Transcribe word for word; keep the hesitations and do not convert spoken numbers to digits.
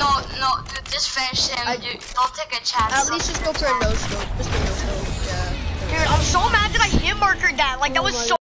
no, no, dude, just finish him. I, Dude, don't take a chance. At least just go for a no scope. Just a no scope. Yeah. Dude, I'm so mad that I hit markered that. Like, that was so